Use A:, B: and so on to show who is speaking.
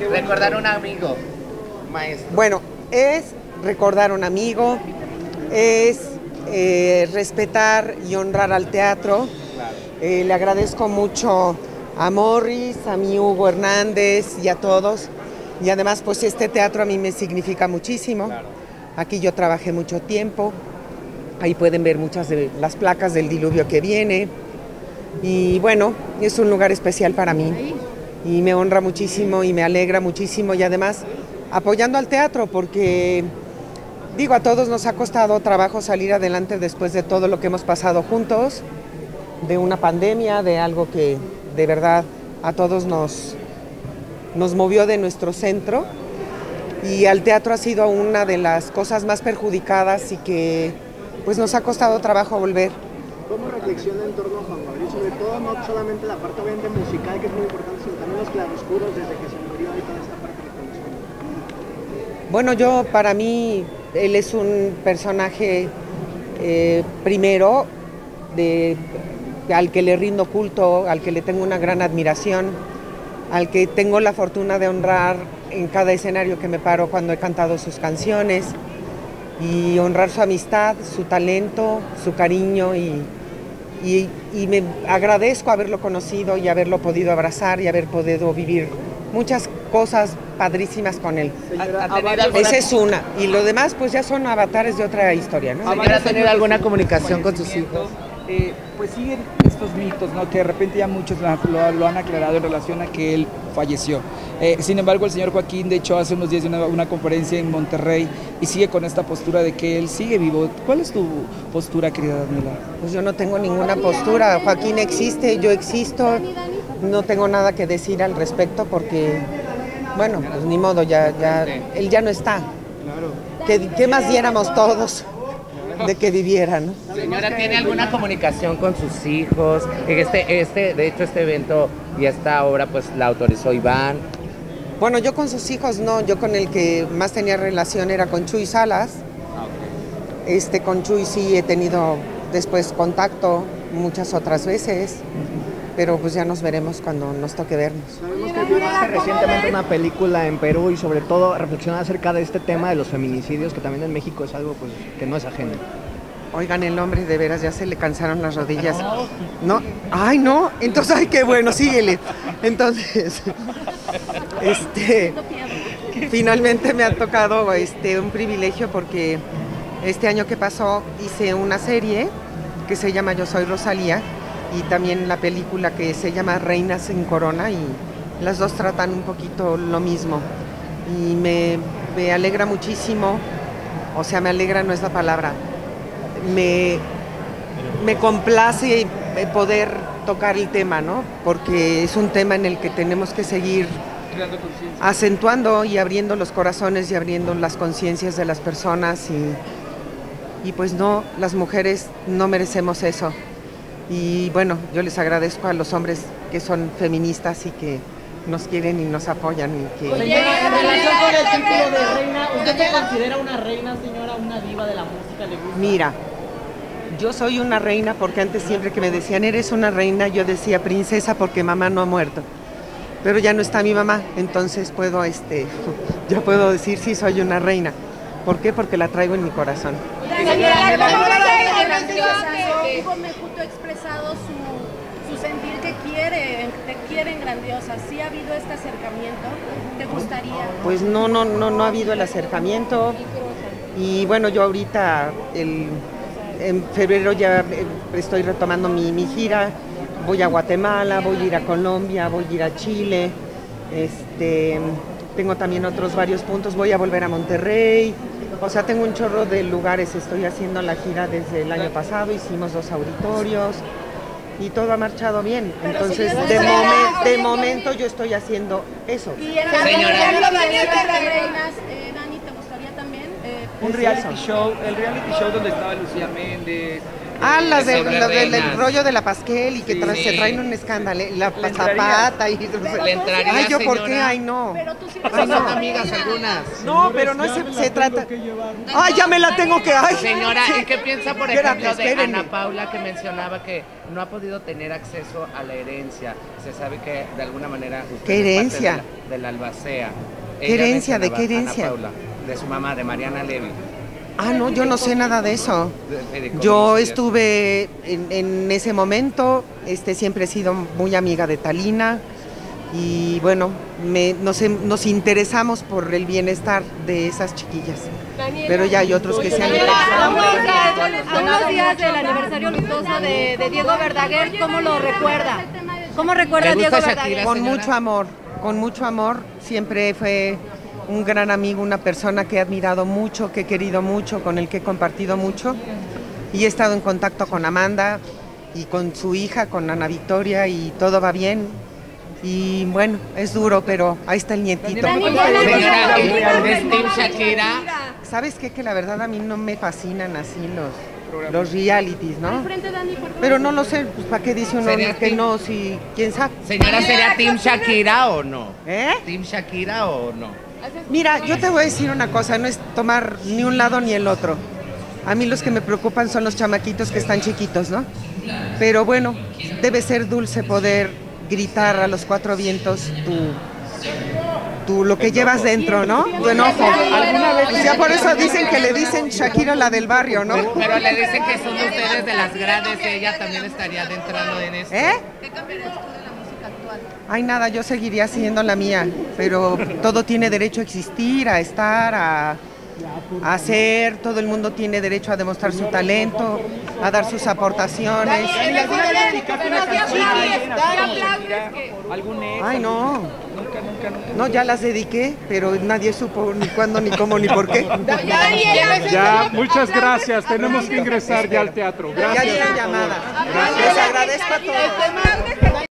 A: Recordar un amigo, maestro.
B: Bueno, es recordar un amigo, es respetar y honrar al teatro.
A: Claro.
B: Le agradezco mucho a Morris, a mi Hugo Hernández y a todos. Y además, pues este teatro a mí me significa muchísimo.
A: Claro.
B: Aquí yo trabajé mucho tiempo. Ahí pueden ver muchas de las placas del diluvio que viene. Y bueno, es un lugar especial para mí. Y me honra muchísimo y me alegra muchísimo. Y además, apoyando al teatro, porque digo, a todos nos ha costado trabajo salir adelante después de todo lo que hemos pasado juntos, de una pandemia, de algo que de verdad a todos nos movió de nuestro centro. Y al teatro ha sido una de las cosas más perjudicadas y que pues nos ha costado trabajo volver.
C: ¿Cómo reflexiona en torno a Juan Gabriel? Sobre todo no solamente la parte obviamente musical, que es muy importante, sino también los claroscuros desde que se murió y toda esta parte que conocemos.
B: Bueno, para mí, él es un personaje primero al que le rindo culto, al que le tengo una gran admiración, al que tengo la fortuna de honrar en cada escenario que me paro cuando he cantado sus canciones, y honrar su amistad, su talento, su cariño, y me agradezco haberlo conocido y haberlo podido abrazar y haber podido vivir muchas cosas padrísimas con él. Esa es una, y lo demás pues ya son avatares de otra historia, ¿no?
A: ¿Señora, tener alguna comunicación con sus hijos?
D: Pues siguen estos mitos, ¿no? Que de repente ya muchos lo han aclarado en relación a que él falleció. Sin embargo, el señor Joaquín, de hecho, hace unos días dio una conferencia en Monterrey y sigue con esta postura de que él sigue vivo. ¿Cuál es tu postura, querida Daniela?
B: Pues yo no tengo ninguna postura. Joaquín existe, yo existo. No tengo nada que decir al respecto porque, bueno, pues ni modo, él ya no está.
C: Claro.
B: ¿Qué más diéramos todos de que viviera, ¿no?
A: Señora, ¿tiene alguna comunicación con sus hijos? De hecho, este evento y esta obra pues la autorizó Iván.
B: Bueno, yo con sus hijos no, yo con el que más tenía relación era con Chuy Salas. Con Chuy sí he tenido después contacto muchas otras veces, pero pues ya nos veremos cuando nos toque vernos.
C: Sabemos que filmaste recientemente una película en Perú y sobre todo reflexionar acerca de este tema de los feminicidios, que también en México es algo pues que no es ajeno.
B: Oigan, el hombre, de veras, ya se le cansaron las rodillas. ¿No? ¡Ay, no! Entonces, ¡ay, qué bueno! Síguele. Entonces, finalmente me ha tocado un privilegio porque este año que pasó hice una serie que se llama Yo Soy Rosalía y también la película que se llama Reinas sin Corona, y las dos tratan un poquito lo mismo. Y me alegra muchísimo, o sea, me alegra no es la palabra, me complace poder tocar el tema, ¿no? Porque es un tema en el que tenemos que seguir acentuando y abriendo los corazones y abriendo las conciencias de las personas y pues no, las mujeres no merecemos eso. Y bueno, yo les agradezco a los hombres que son feministas y que nos quieren y nos apoyan. Y que...
E: Señora, en relación con el título de reina, ¿usted se considera una reina, señora, una diva de la música? ¿Le gusta?
B: Mira, yo soy una reina porque antes siempre que me decían eres una reina, yo decía princesa porque mamá no ha muerto. Pero ya no está mi mamá, entonces ya puedo decir sí soy una reina. ¿Por qué? Porque la traigo en mi corazón.
F: Hugo Mejuto ha expresado su sentir que te quieren grandiosa. ¿Sí ha habido este acercamiento? ¿Te gustaría?
B: Pues no ha habido el acercamiento. Y bueno, yo ahorita en febrero ya estoy retomando mi gira. Voy a Guatemala, voy a ir a Colombia, voy a ir a Chile. Tengo también otros varios puntos. Voy a volver a Monterrey. O sea, tengo un chorro de lugares. Estoy haciendo la gira desde el año pasado. Hicimos 2 auditorios y todo ha marchado bien. Entonces, de momento yo estoy haciendo eso.
F: ¿Y en la reinas, Dani, te gustaría también?
D: Un reality show, el reality show donde estaba Lucía Méndez,
B: Ah, las
A: Sobre
B: del
A: reinas.
B: rollo de la Pasquel y que
A: Sí.
B: se traen un escándalo, la
D: ¿Le
B: zapata y...
A: ¿Le entraría,
B: Ay, ¿yo por qué?
A: señora?
B: Ay, no.
F: Pero tú sí
B: Ay,
A: Son
B: no.
A: amigas algunas.
B: No, pero no se trata... Ay, ya me la tengo que... Ay,
A: Señora, ¿y qué piensa, por
B: Espérate,
A: ejemplo, de
B: espérenme.
A: Ana Paula, que mencionaba que no ha podido tener acceso a la herencia? Se sabe que de alguna manera usted
B: ¿Qué
A: es
B: herencia?
A: parte de la albacea.
B: ¿Qué herencia? ¿De qué
A: mencionaba
B: herencia?
A: Ana Paula, de su mamá, de Mariana Levy.
B: Ah, no, yo no sé nada de eso.
A: de cómo
B: Yo
A: sí,
B: estuve en ese momento, siempre he sido muy amiga de Talina y bueno, nos interesamos por el bienestar de esas chiquillas. Pero ya hay otros que se han interesado.
G: A unos días del aniversario luctuoso de Diego Verdaguer, ¿cómo lo recuerda? ¿Cómo recuerda a
A: ¿Le
G: Diego
A: gusta
G: Verdaguer?
A: Shakira?
B: Con
A: señora?
B: mucho amor. Siempre fue un gran amigo, una persona que he admirado mucho, que he querido mucho, con el que he compartido mucho. Y he estado en contacto con Amanda y con su hija, con Ana Victoria, y todo va bien. Y bueno, es duro, pero ahí está el nietito.
A: Señora, ¿es Team Shakira?
B: ¿Sabes qué? Que la verdad a mí no me fascinan así los realities, ¿no?
F: Frente, Dani, por favor.
B: Pero no lo sé, pues ¿para qué dice uno
A: ¿Sería
B: que
A: Team?
B: no? Si, ¿quién sabe?
A: Señora, ¿sería Team Shakira o no?
B: ¿Eh?
A: ¿Team Shakira o no?
B: Mira, yo te voy a decir una cosa, no es tomar ni un lado ni el otro. A mí los que me preocupan son los chamaquitos que están chiquitos, ¿no? Pero bueno, debe ser dulce poder gritar a los cuatro vientos lo que llevas dentro, ¿no? Tu enojo. O sea, por eso dicen que le dicen Shakira la del barrio, ¿no?
A: Pero le dicen que son ustedes de las grandes, ella también estaría entrando en esto.
B: ¿Eh?
F: ¿Qué cambiarías tú de la música actual?
B: Ay, nada, yo seguiría siendo la mía, pero todo tiene derecho a existir, a estar, a hacer, todo el mundo tiene derecho a demostrar su talento, a dar sus aportaciones.
D: ¿Alguna vez dedicaste una canción a alguien así como
G: aplaudes
D: Shakira?
G: que-
D: ¿Algún ex?
B: Ay, no,
D: Nunca.
B: no, ya las dediqué, pero nadie supo ni cuándo, ni cómo, ni por qué.
H: Ya, muchas gracias. Tenemos que ingresar ya al teatro.
B: Ya
H: Gracias.
B: dieron llamadas. Les agradezco a todos.